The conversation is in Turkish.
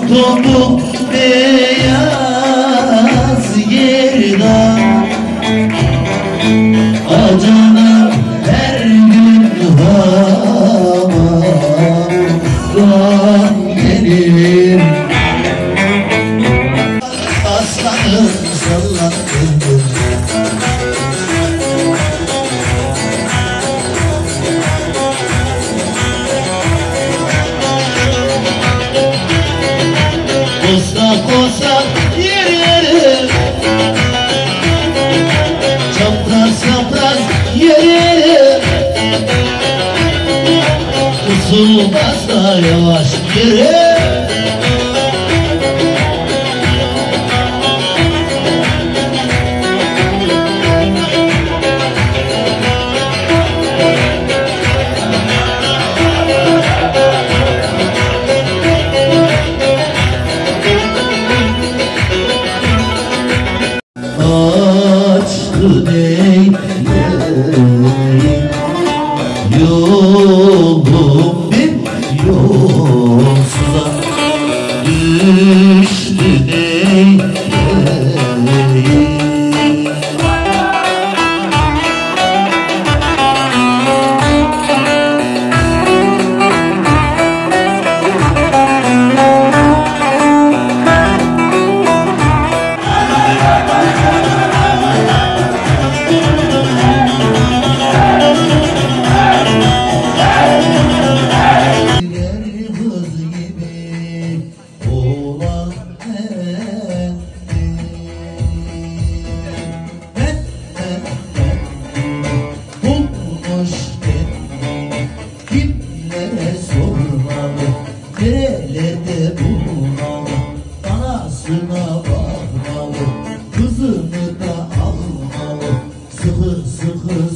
Topuk beyaz gerdan Acana her gün havadan gelir Aslanım sallanır Kosa kosa yer yerim Çapraz çapraz yer yerim Usul basta yavaş yerim Açtı neyleyin Yolum bir yolsuza Düştü neyleyin Kimlere sormalı, nerelerde bulmalı, anasına bakmalı, kızını da almalı, sıkı sıkı